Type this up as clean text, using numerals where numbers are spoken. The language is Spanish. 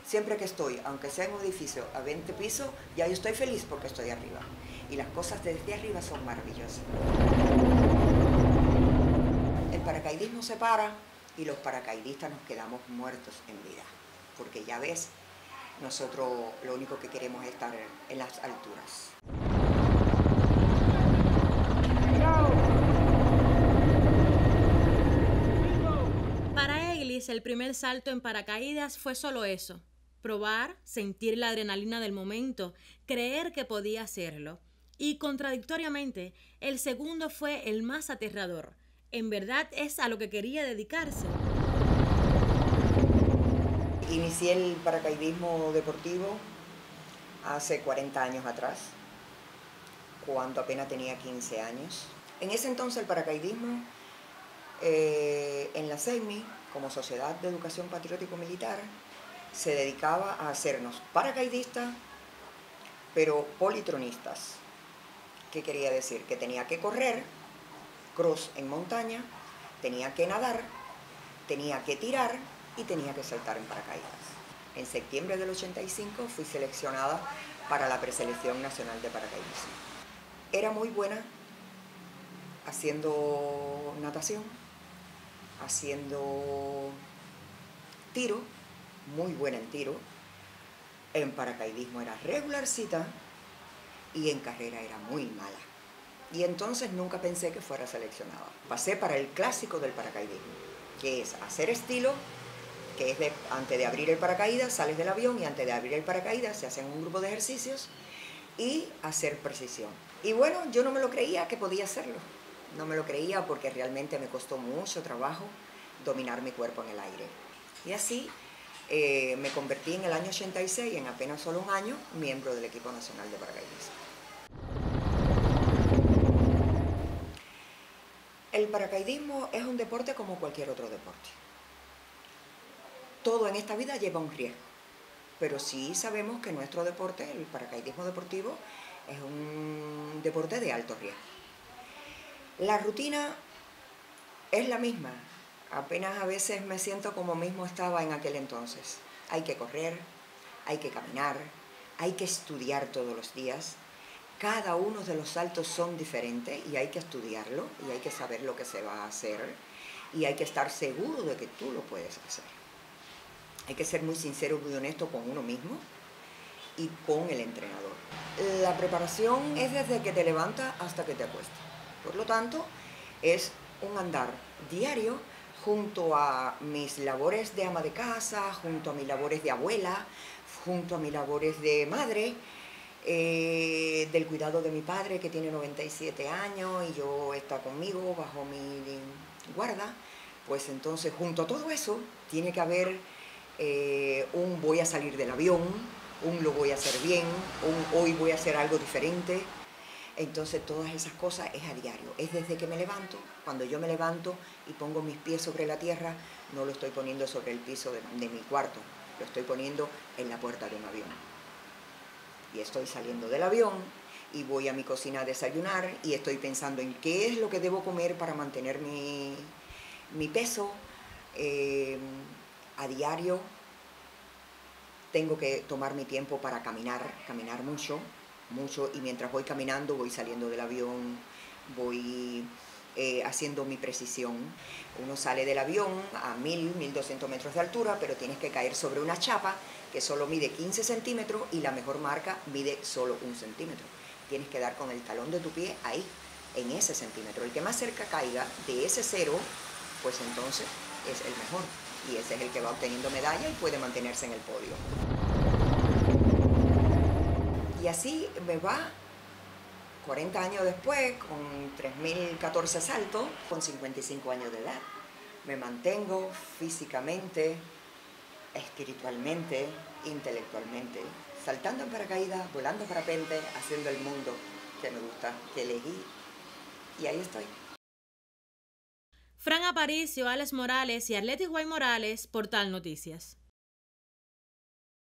Siempre que estoy, aunque sea en un edificio a 20 pisos, ya yo estoy feliz porque estoy arriba. Y las cosas desde arriba son maravillosas. El paracaidismo se para y los paracaidistas nos quedamos muertos en vida. Porque ya ves, nosotros lo único que queremos es estar en las alturas. Para Eglis, el primer salto en paracaídas fue solo eso: probar, sentir la adrenalina del momento, creer que podía hacerlo. Y contradictoriamente, el segundo fue el más aterrador. ¿En verdad es a lo que quería dedicarse? Inicié el paracaidismo deportivo hace 40 años atrás, cuando apenas tenía 15 años. En ese entonces el paracaidismo en la SEIMI, como Sociedad de Educación Patriótico Militar, se dedicaba a hacernos paracaidistas, pero politronistas. ¿Qué quería decir? Que tenía que correr, cross en montaña, tenía que nadar, tenía que tirar y tenía que saltar en paracaídas. En septiembre del 85 fui seleccionada para la preselección nacional de paracaidismo. Era muy buena haciendo natación, haciendo tiro, muy buena en tiro. En paracaidismo era regularcita y en carrera era muy mala. Y entonces nunca pensé que fuera seleccionada. Pasé para el clásico del paracaidismo, que es hacer estilo, que es antes de abrir el paracaídas sales del avión y antes de abrir el paracaídas se hacen un grupo de ejercicios y hacer precisión. Y bueno, yo no me lo creía que podía hacerlo. No me lo creía porque realmente me costó mucho trabajo dominar mi cuerpo en el aire. Y así me convertí en el año 86, en apenas solo un año, miembro del equipo nacional de paracaidismo. El paracaidismo es un deporte como cualquier otro deporte. Todo en esta vida lleva un riesgo, pero sí sabemos que nuestro deporte, el paracaidismo deportivo, es un deporte de alto riesgo. La rutina es la misma, apenas a veces me siento como mismo estaba en aquel entonces. Hay que correr, hay que caminar, hay que estudiar todos los días. Cada uno de los saltos son diferentes y hay que estudiarlo y hay que saber lo que se va a hacer y hay que estar seguro de que tú lo puedes hacer. Hay que ser muy sincero, muy honesto con uno mismo y con el entrenador. La preparación es desde que te levantas hasta que te acuestas. Por lo tanto, es un andar diario junto a mis labores de ama de casa, junto a mis labores de abuela, junto a mis labores de madre, del cuidado de mi padre que tiene 97 años y yo está conmigo bajo mi guarda. Pues entonces junto a todo eso tiene que haber un voy a salir del avión, un lo voy a hacer bien, un hoy voy a hacer algo diferente. Entonces todas esas cosas es a diario, es desde que me levanto. Cuando yo me levanto y pongo mis pies sobre la tierra, no lo estoy poniendo sobre el piso de mi cuarto, lo estoy poniendo en la puerta de un avión. Y estoy saliendo del avión y voy a mi cocina a desayunar y estoy pensando en qué es lo que debo comer para mantener mi peso. A diario tengo que tomar mi tiempo para caminar mucho, y mientras voy caminando voy saliendo del avión, voy haciendo mi precisión. Uno sale del avión a 1200 metros de altura, pero tienes que caer sobre una chapa que solo mide 15 centímetros y la mejor marca mide solo 1 centímetro. Tienes que dar con el talón de tu pie ahí, en ese centímetro. El que más cerca caiga de ese cero, pues entonces es el mejor. Y ese es el que va obteniendo medalla y puede mantenerse en el podio. Y así me va 40 años después, con 3014 saltos, con 55 años de edad. Me mantengo físicamente, espiritualmente, intelectualmente, saltando en paracaídas, volando parapente, haciendo el mundo que me gusta, que elegí. Y ahí estoy. Fran Aparicio, Alex Morales y Arletis Guay Morales, Portal Noticias.